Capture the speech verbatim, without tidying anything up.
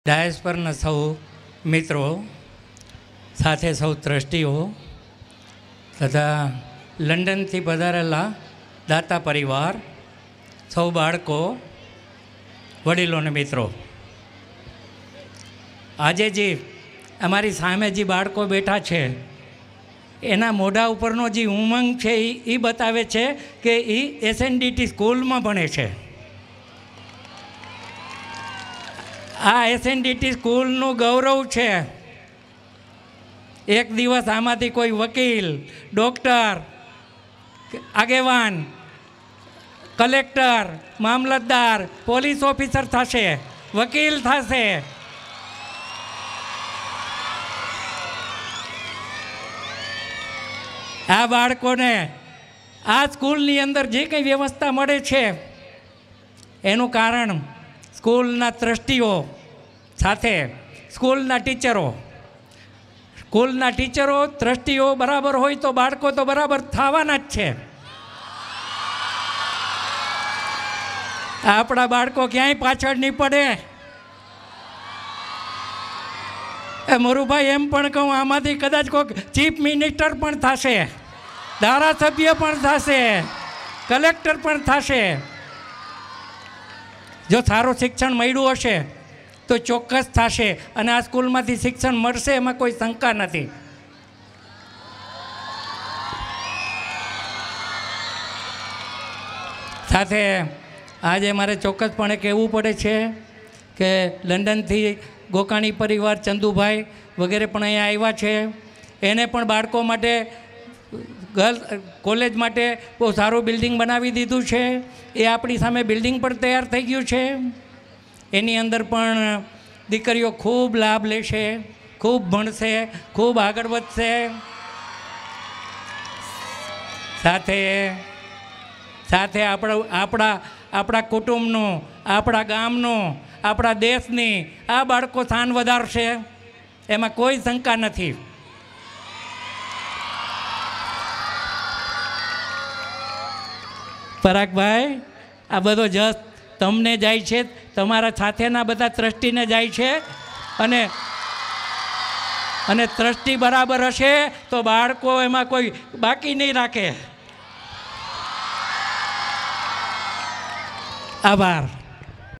Dice પરના સૌ મિત્રો સાથે સૌ ટ્રસ્ટીઓ તથા લંડનથી પધારેલા દાતા પરિવાર, સૌ બાળકો, વડીલો અને મિત્રો, આજે જે અમારી સામે જે બાળકો બેઠા છે એના મોઢા ઉપરનો જે ઉમંગ છે એ બતાવે છે કે એ એસએનડીટી સ્કૂલમાં ભણે છે. આ એસએનડીટી સ્કૂલનું ગૌરવ છે. એક દિવસ આમાંથી કોઈ વકીલ, ડૉક્ટર, આગેવાન, કલેક્ટર, મામલતદાર, પોલીસ ઓફિસર થશે, વકીલ થશે. આ બાળકોને આ સ્કૂલની અંદર જે કંઈ વ્યવસ્થા મળે છે એનું કારણ સ્કૂલના ટ્રસ્ટીઓ સાથે સ્કૂલના ટીચરો સ્કૂલના ટીચરો ટ્રસ્ટીઓ બરાબર હોય તો બાળકો તો બરાબર થવાના જ છે. આપણા બાળકો ક્યાંય પાછળ નહીં પડે. એ મરુભાઈ એમ પણ કહું, આમાંથી કદાચ કોઈક ચીફ મિનિસ્ટર પણ થશે, ધારાસભ્ય પણ થશે, કલેક્ટર પણ થશે. જો સારું શિક્ષણ મળ્યું હશે તો ચોક્કસ થશે, અને આ સ્કૂલમાંથી શિક્ષણ મળશે એમાં કોઈ શંકા નથી. સાથે આજે મારે ચોક્કસપણે કહેવું પડે છે કે લંડનથી ગોકાણી પરિવાર, ચંદુભાઈ વગેરે પણ અહીંયા આવ્યા છે. એને પણ બાળકો માટે, ગર્લ્સ કોલેજ માટે બહુ સારું બિલ્ડિંગ બનાવી દીધું છે. એ આપણી સામે બિલ્ડિંગ પણ તૈયાર થઈ ગયું છે. એની અંદર પણ દીકરીઓ ખૂબ લાભ લેશે, ખૂબ ભણશે, ખૂબ આગળ વધશે. સાથે સાથે આપણા આપણા આપણા કુટુંબનું, આપણા ગામનું, આપણા દેશની આ બાળકો શાન વધારશે, એમાં કોઈ શંકા નથી. પરાગભાઈ, આ બધો જસ તમને જાય છે, તમારા સાથેના બધા ટ્રસ્ટીને જાય છે. અને અને ટ્રસ્ટી બરાબર હશે તો બાળકો એમાં કોઈ બાકી નહીં રાખે. આભાર.